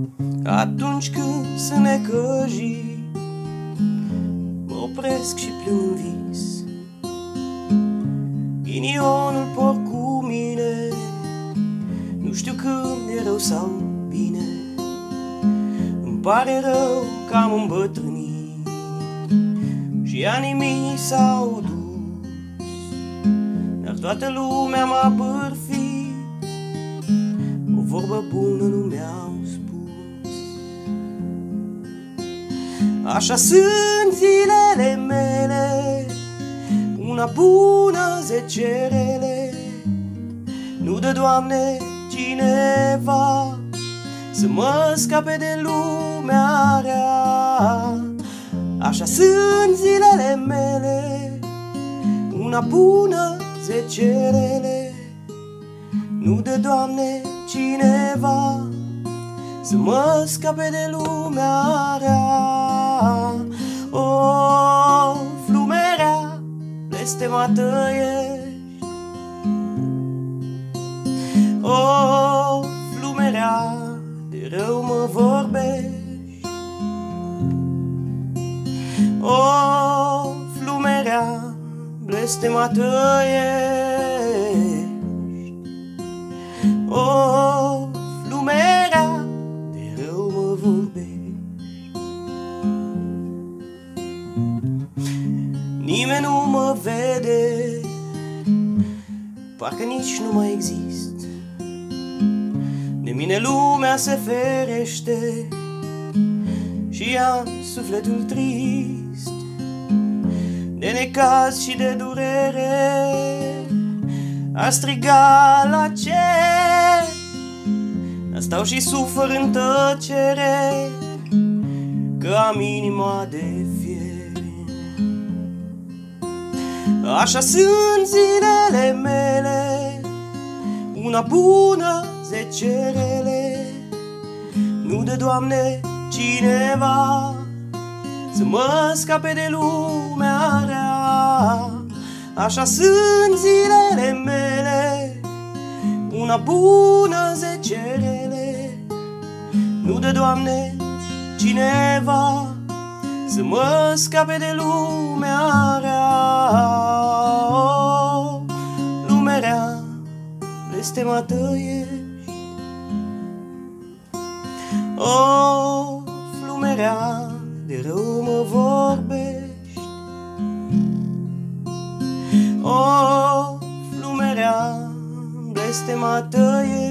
Atunci când sunt necăjit, mă opresc și plâng în vis. Ghinionul porc cu mine, nu știu când e rău sau bine. Îmi pare rău că am îmbătrânit și anii mi s-au dus, dar toată lumea m-a bârfit, o vorbă bună nu mi-au spus. Așa sunt zilele mele, una bună, 10 rele. Nu dă, Doamne, cineva să mă scape de lumea rea. Așa sunt zilele mele, una bună, 10 rele. Nu dă, Doamne, cineva să mă scape de lumea rea. O, flumerea, blestemată ești. O, flumerea, de rău mă vorbești. O, flumerea, blestemată ești. O, flumerea, de rău mă vorbești. Nimeni nu mă vede, parcă nici nu mai exist. De mine lumea se ferește și am sufletul trist. De necaz și de durere a striga la cer, stau și sufăr în tăcere, că am inima de fier. Așa sunt zilele mele, una bună, 10 rele. Nu dă, Doamne, cineva să mă scape de lumea rea. Așa sunt zilele mele, una bună, 10 rele. Nu dă, Doamne, cineva să mă scape de lumea rea. O, lume rea, blestemată ești. O, flumerea, de rău mă vorbești. O, flumerea, blestemată ești.